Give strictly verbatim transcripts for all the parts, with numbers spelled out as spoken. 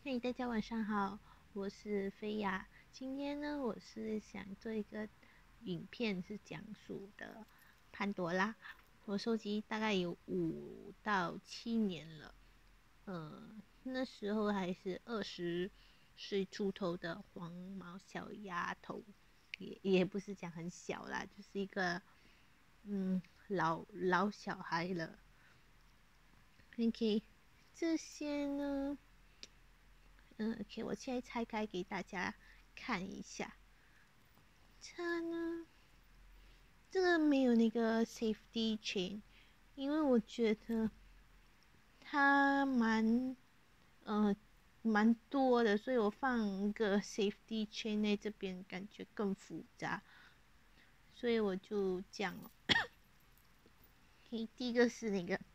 嘿，大家晚上好，我是菲亚。今天呢，我是想做一个影片，是讲述的潘多拉。我收集大概有五到七年了，呃，那时候还是二十岁出头的黄毛小丫头，也也不是讲很小啦，就是一个嗯老老小孩了。OK，这些呢。嗯，OK，我现在拆开给大家看一下。它呢，这个没有那个 safety chain，因为我觉得它蛮呃蛮多的，所以我放一个 safety chain 在这边感觉更复杂，所以我就这样了。OK，第一个是那个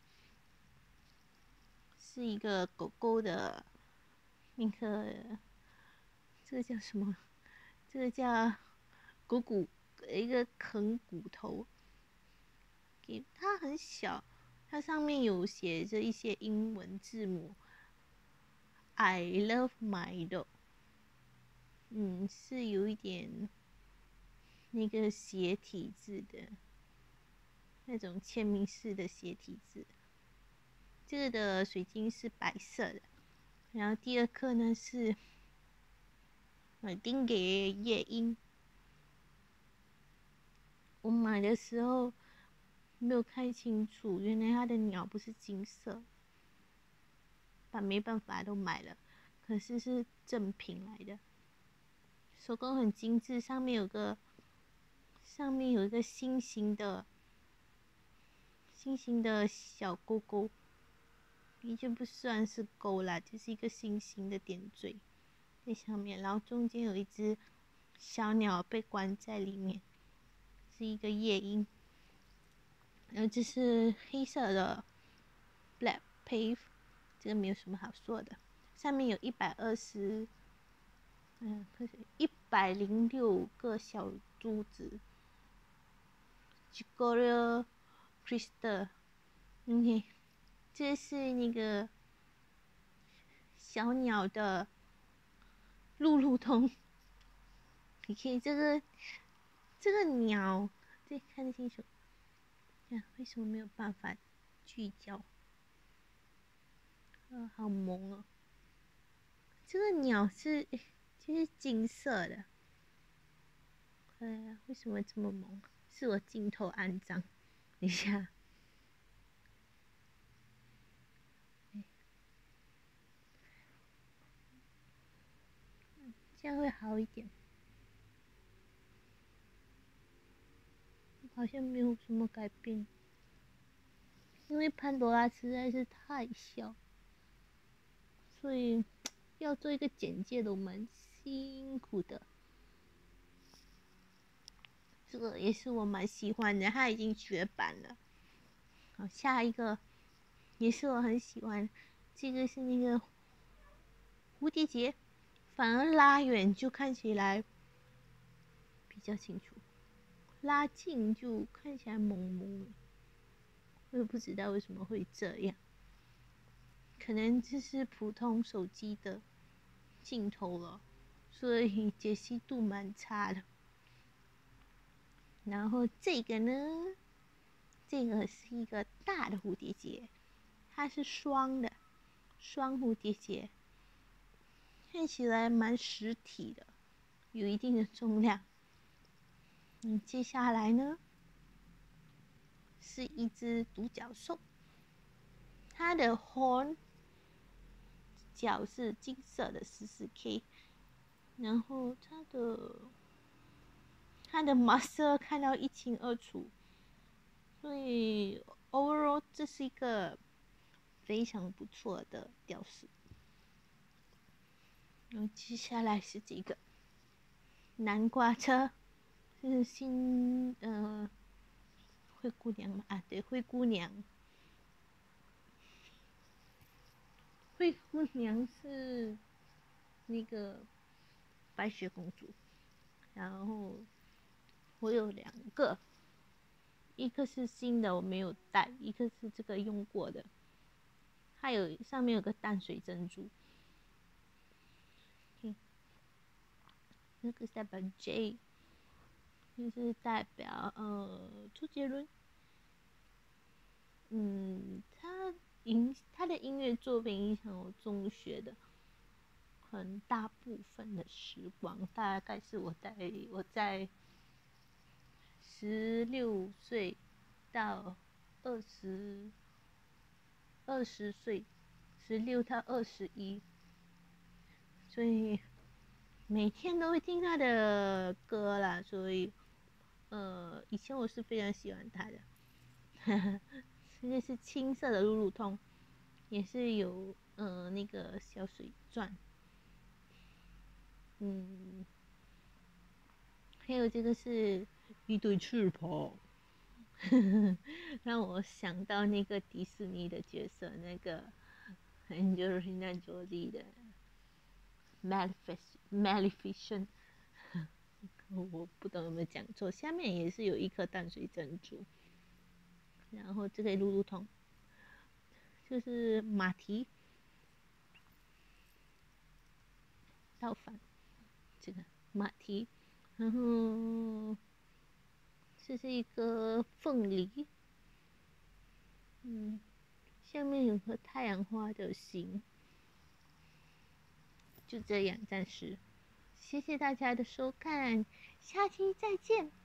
是一个狗狗的那个，这个叫什么？这个叫骨骨一个啃骨头，给它很小，它上面有写着一些英文字母 ，I love my dog，嗯，是有一点那个斜体字的，那种签名式的斜体字。这个的水晶是白色的，然后第二颗呢是呃丁给夜莺。我买的时候没有看清楚，原来它的鸟不是金色，但没办法都买了，可是是正品来的，手工很精致，上面有个上面有一个星星的星星的小勾勾，已经不算是勾啦，就是一个星星的点缀在上面，然后中间有一只小鸟被关在里面，是一个夜莺。然后这是黑色的 Black Pave， 这个没有什么好说的。上面有一百二十，嗯，可是一百零六个小珠子 g i o r i Crystal。OK， 这是那个小鸟的路路通。OK， 这个这个鸟，对，看得清楚。看为什么没有办法聚焦？呃，好萌哦。这个鸟是就是金色的，哎呀，为什么这么萌？是我镜头暗脏，等一下，这样会好一点。好像没有什么改变，因为潘多拉实在是太小，所以要做一个简介都蛮辛苦的。这个也是我蛮喜欢的，它已经绝版了。好，下一个也是我很喜欢，这个是那个蝴蝶结，反而拉远就看起来比较清楚，拉近就看起来蒙蒙的。我也不知道为什么会这样，可能这是普通手机的镜头了，所以解析度蛮差的。然后这个呢，这个是一个大的蝴蝶结，它是双的，双蝴蝶结，看起来蛮实体的，有一定的重量。嗯，接下来呢，是一只独角兽，它的 horn 脚是金色的 十四 K， 然后它的它的 muscle 看到一清二楚，所以 overall 这是一个非常不错的吊饰。然后接下来是这个南瓜车，是新呃灰姑娘嘛？啊，对，灰姑娘。灰姑娘是那个白雪公主，然后我有两个，一个是新的我没有带，一个是这个用过的，它有上面有个淡水珍珠。 那个是代表 J， 就是代表呃周杰伦。嗯，他影他的音乐作品影响我中学的很大部分的时光，大概是我在我在十六岁到二十二十岁，十六到二十一，所以每天都会听他的歌啦，所以呃，以前我是非常喜欢他的。这个是青色的路路通，也是有呃那个小水钻，嗯，还有这个是一对翅膀，让我想到那个迪士尼的角色，那个 Angelina Jolie 的 Maleficent，我不懂有没有讲错。下面也是有一颗淡水珍珠，然后这个路路通就是马蹄倒反，这个马蹄，然后这是一个凤梨，嗯，下面有颗太阳花的心，就这样，暂时，谢谢大家的收看，下期再见。